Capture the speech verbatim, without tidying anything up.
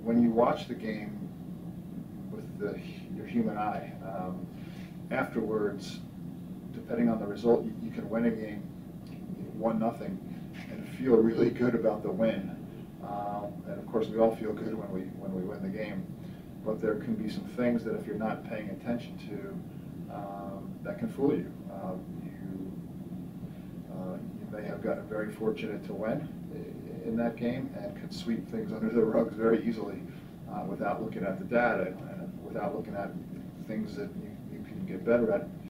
when you watch the game with the, your human eye, um, afterwards, depending on the result, you, you can win a game one nothing and feel really good about the win. Um, and of course, we all feel good when we when we win the game. But there can be some things that if you're not paying attention to, um, that can fool you. Um, you, uh, you may have gotten very fortunate to win in that game and could sweep things under the rugs very easily uh, without looking at the data and without looking at things that you, you can get better at.